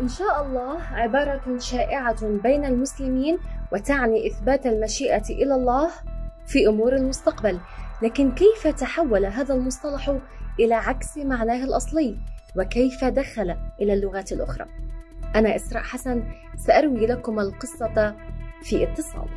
إن شاء الله عبارة شائعة بين المسلمين وتعني إثبات المشيئة إلى الله في أمور المستقبل، لكن كيف تحول هذا المصطلح إلى عكس معناه الأصلي؟ وكيف دخل إلى اللغات الأخرى؟ أنا إسراء حسن، سأروي لكم القصة في اتصال.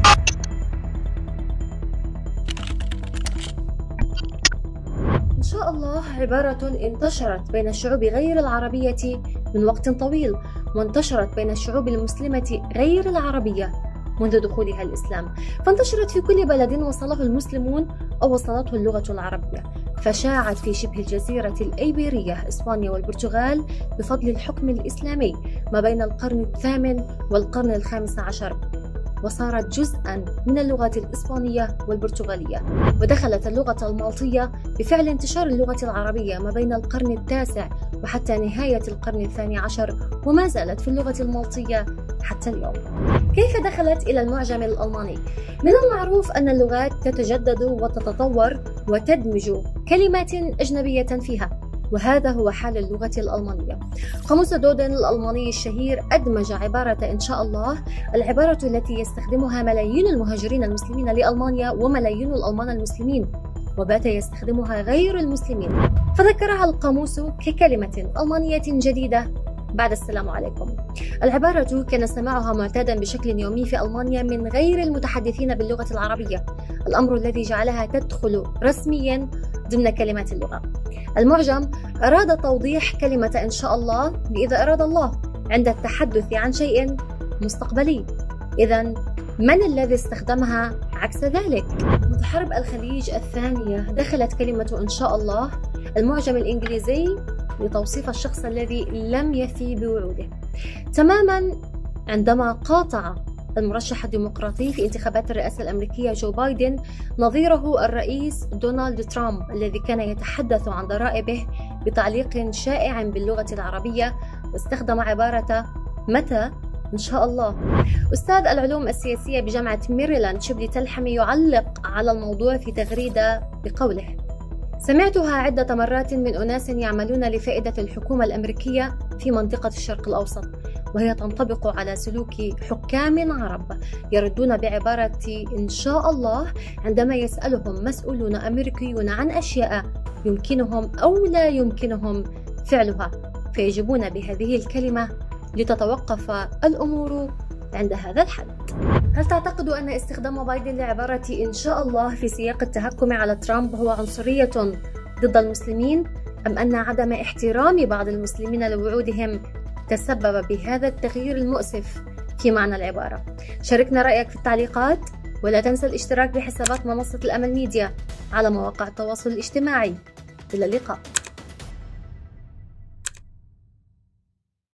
إن شاء الله عبارة انتشرت بين الشعوب غير العربية من وقت طويل، وانتشرت بين الشعوب المسلمة غير العربية منذ دخولها الإسلام، فانتشرت في كل بلد وصله المسلمون أو وصلته اللغة العربية، فشاعت في شبه الجزيرة الإيبيرية إسبانيا والبرتغال بفضل الحكم الإسلامي ما بين القرن الثامن والقرن الخامس عشر، وصارت جزءا من اللغات الإسبانية والبرتغالية. ودخلت اللغة المالطية بفعل انتشار اللغة العربية ما بين القرن التاسع وحتى نهاية القرن الثاني عشر، وما زالت في اللغة المالطية حتى اليوم. كيف دخلت إلى المعجم الألماني؟ من المعروف أن اللغات تتجدد وتتطور وتدمج كلمات أجنبية فيها، وهذا هو حال اللغة الألمانية. قاموس دودن الألماني الشهير أدمج عبارة إن شاء الله، العبارة التي يستخدمها ملايين المهاجرين المسلمين لألمانيا وملايين الألمان المسلمين، وبات يستخدمها غير المسلمين، فذكرها القاموس ككلمة ألمانية جديدة بعد السلام عليكم. العبارة كان سماعها معتادا بشكل يومي في ألمانيا من غير المتحدثين باللغة العربية، الأمر الذي جعلها تدخل رسميا ضمن كلمات اللغة. المعجم أراد توضيح كلمة إن شاء الله بإذا أراد الله عند التحدث عن شيء مستقبلي. إذن من الذي استخدمها عكس ذلك؟ منذ حرب الخليج الثانية دخلت كلمة إن شاء الله المعجم الإنجليزي لتوصيف الشخص الذي لم يفي بوعوده، تماما عندما قاطع المرشح الديمقراطي في انتخابات الرئاسة الأمريكية جو بايدن نظيره الرئيس دونالد ترامب، الذي كان يتحدث عن ضرائبه بتعليق شائع باللغة العربية، واستخدم عبارة متى إن شاء الله. أستاذ العلوم السياسية بجامعة ميريلاند شبلي تلحمي يعلق على الموضوع في تغريدة بقوله: سمعتها عدة مرات من أناس يعملون لفائدة الحكومة الأمريكية في منطقة الشرق الأوسط، وهي تنطبق على سلوك حكام عرب يردون بعبارة إن شاء الله عندما يسألهم مسؤولون أمريكيون عن أشياء يمكنهم أو لا يمكنهم فعلها، فيجيبون بهذه الكلمة لتتوقف الأمور عند هذا الحد. هل تعتقد أن استخدام بايدن لعبارة إن شاء الله في سياق التهكم على ترامب هو عنصرية ضد المسلمين، أم أن عدم احترام بعض المسلمين لوعودهم تسبب بهذا التغيير المؤسف في معنى العبارة؟ شاركنا رأيك في التعليقات، ولا تنسى الاشتراك بحسابات منصة الأمل ميديا على مواقع التواصل الاجتماعي. إلى اللقاء.